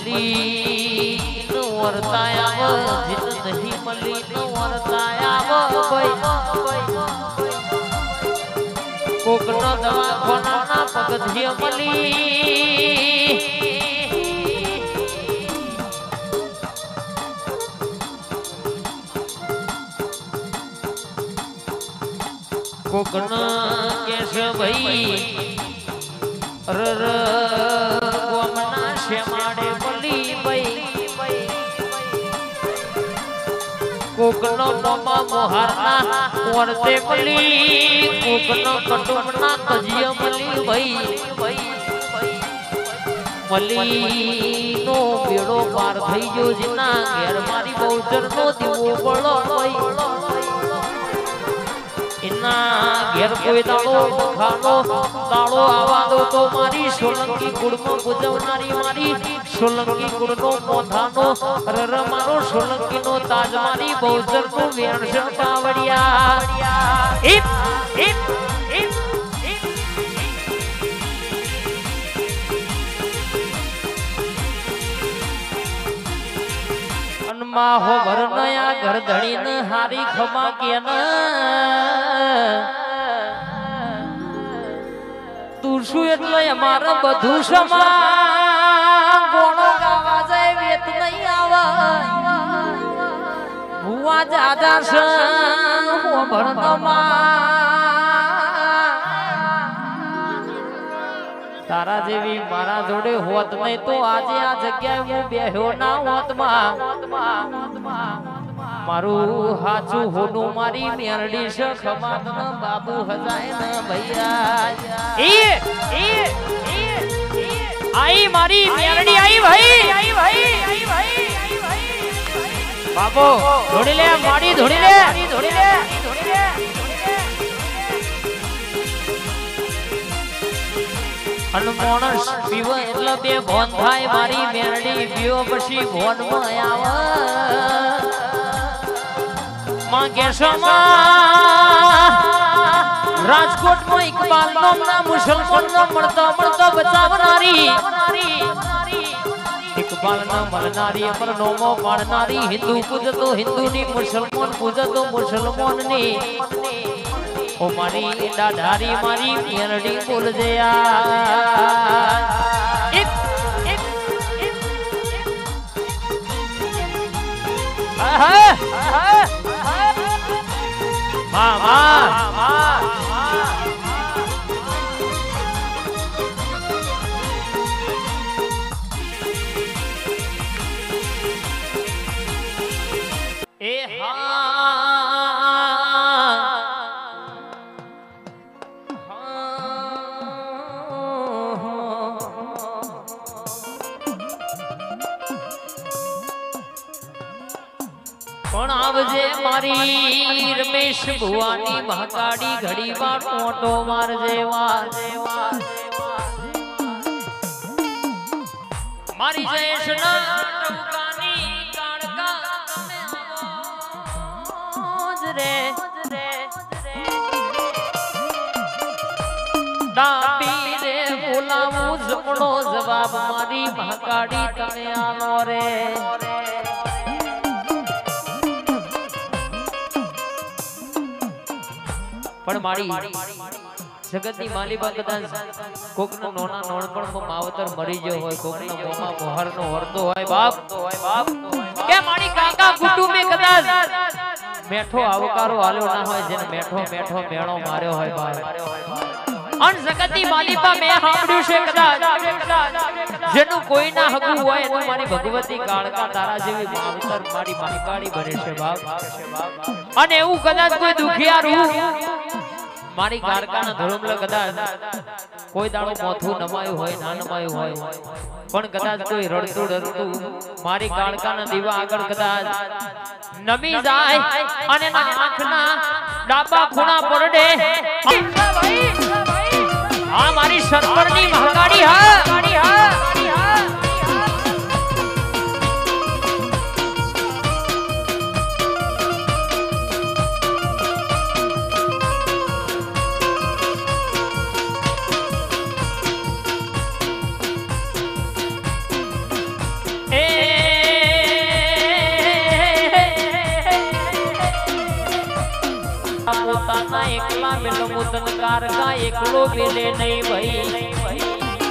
मली न वर्ताया जित नहीं मली न वर्ताया कोकनो दवाखाना ना पगथिया मली कोकना कैसे भई गोमना श्यामाड़े बली भई कोकनो मामा मोहरना वर्ते बली कोकनो कटुमना तजिया बली भई मली नो बेड़ो पार थई जो जिना घेर मारी बहुचर नो दीवो बळो भई इन्ना घेर कोई दाड़ो खानो दाड़ो आवादो तो मारी सोलंकी गुड़मो गुजवनारी मारी सोलंकी गुड़नो मोधानो रर मारो सोलंकी नो ताज मारी बहुचर नो व्यंशन कावड़िया इप इप इप अनमा हो भरनया घर धड़ी न हारी खमा के न तुरसु એટલે અમારા બધું સમા ગોણો ગાવા જાય વેત નહીં આવા હુવા જાદા છે હો ભરનમાં તારા જેવી મારા જોડે હોત નહીં તો આજે આ જગ્યાએ હું બેહ્યો ના હોતમાં मारू हाचू होनु मारी मेरडी से खमात न बाबू हजाए न भैया आई मारी मेरडी आई भाई बाबू धोड़ी ले मारी धोड़ी ले अनमोणस पीव એટલે બે ભોન થાય મારી મેરડી પીવો પછી ભોન માં આવા मां केशमा राजकोट में इकबाल नामना मुसलमान नो मरता बचावनारी इकबाल ना मरनारी अमर नोमो पाड़नारी हिंदू पूजतो हिंदू नी मुसलमान पूजतो मुसलमान नी ओ मारी डाढारी मारी मेरडी बोल जया मामा ए आवजे मारी रमेश भुवानी महाकाड़ी घड़ी बार मोटो मार जेवा मारी जयशना टुकानी काणका में आवज रे डाबी रे बोलावू जपड़ो जवाब मारी महाकाड़ी तने आनो रे पण मारी जगतनी मालीबा कदाच कोकनो नोना नोणपण में मावतर मरी गयो होय कोकनो मोमा मोहरनो वरतो होय बाप के मारी काका गुटू में कदाच मेठो आवकारो आलो ना होय जेने मेठो मेळो मार्यो होय बाप अन जगतनी मालीबा में हांभळ्યું છે कदाच जेनु कोई ना हगु होय एनु मारी भगवती काळका तारा जेवी मावतर मारी मालिकाड़ी बने छे बाप अने एवुं कदाच कोई दुखियारू मारी कारकाना धर्मल कदाच कोई दाड़ो मोथू नमायो होय ना नमायो होय पण कदाच कोई रड़तू मारी काळकाना दीवा आगळ कदाच नमी जाय अने ना आंखना डाबा खूणा परडे आ मारी सरपरनी महाकाड़ी हा ना एकला मिलो मुतन कार का एकलो मिले नहीं भाई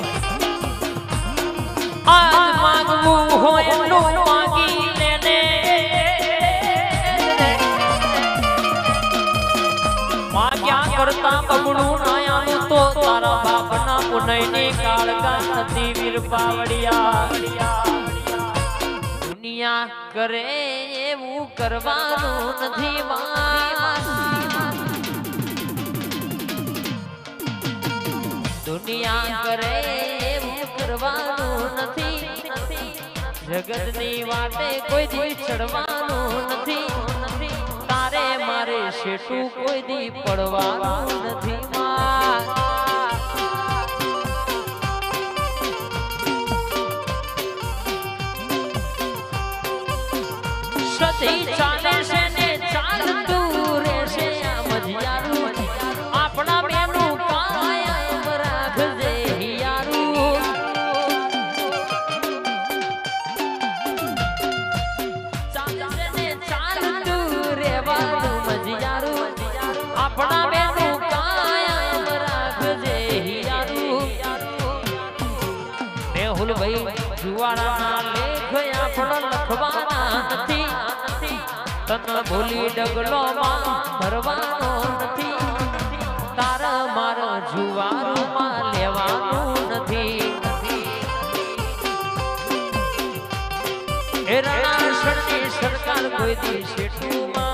आज मांगू हो नो मांगी लेने मां क्या करता बबड़ू नाया तो तारा बाप ना पुनैने काल का नदी वीर पावड़िया दुनिया करे एवं करवानो नहीं दुनिया करे एवं करवानो नहीं जगत नी वाटे कोई दी चढ़वानो नहीं तारे मारे शेटू कोई दी पड़वानो नहीं सती चाले से ने चाल दूर से मझियारू अपना मेनू कायम राख दे हियारू चाले से ने चाल दूर वालू मझियारू अपना मेनू कायम राख दे हियारू मेहुल भाई जुवाड़ा ना लेख आपणो लखवाना नथी तन भूली डगलो मां भरवानो नथी तारा मारा जुवारो मां लेवानो नथी ए रणासण की सरकार कोई दी शेठू मां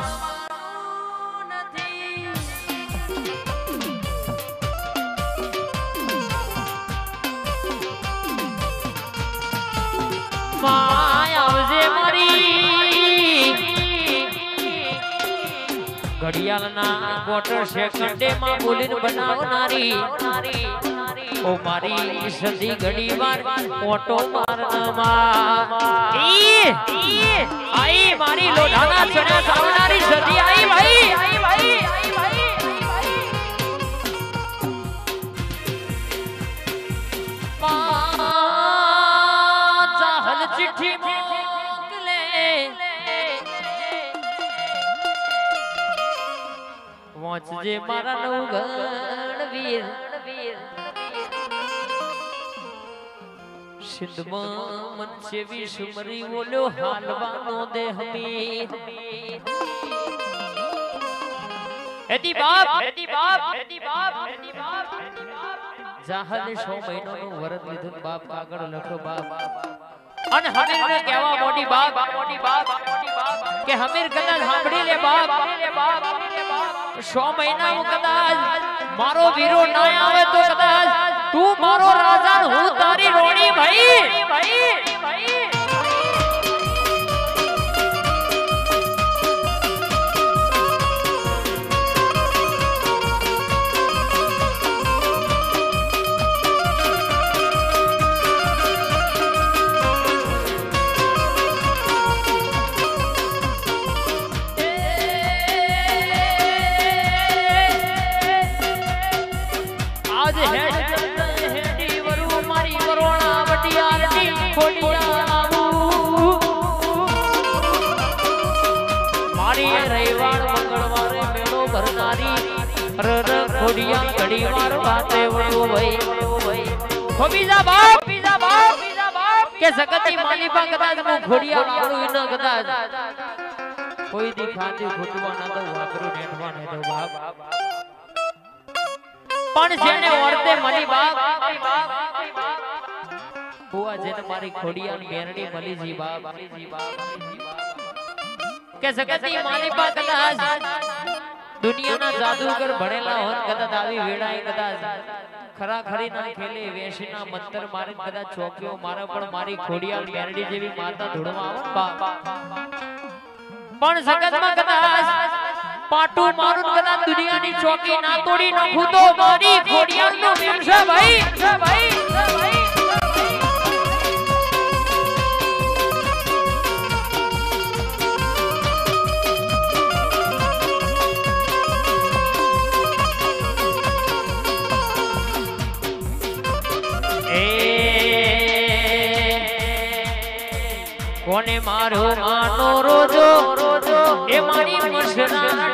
माया जे मारी घड़ियाल ना क्वार्टर सेकंडे में बोलीन बनावनारी ओ मारी सदी घड़ी बार ऑटो मारना मा आई मारी लोढ़ाना चढ़ा सावनारी सदी आई भाई चाहल चिट्ठी मोकले जे मारा नवगण वीर सिंध मन से भी सुमरी बोलो हालवानो दे हमीर एदी बाप जाहल 6 महीनो नो वरद લીધું બાપ આગળ લખો બાપ અને હમીર ને કહેવા મોટી બાપ કે હમીર કદાચ સાંભળી લે બાપ 6 મહિના હું કદાચ મારો વીરો ના આવે તો કદાચ તું મારો રાજા હું તારી રોણી ભાઈ खोड़िया घड़ी मार बाते वो भाई खोबीजा बाप के सकती मालिबा कदाच मु खोड़िया मारू इना कदाच कोई दी खाती घुटवा ना तो वाकरू नेठवा ने दो बाप पण जेने वर्ते मली बाप हुआ जेने मारी खोड़िया बेरड़ी मली जी बाप के सकती मालिबा कदाच दुनिया ना जादूगर भणेला होन कदाच आवी वेड़ाई कदाच खरा खरी ना खेले वेशीना मंत्र मारे कदाच चौकियो मारे पण मारी खोड़िया बेरड़ी जेवी माता धुड़वा आवत पण जगत में कदाच पाटू मारून कदाच दुनिया नी चौकी ना तोड़ी नाखू तो मारी खोड़िया नो प्रेम छे भाई कोने मारो मानो रोजो ए मारी मशरा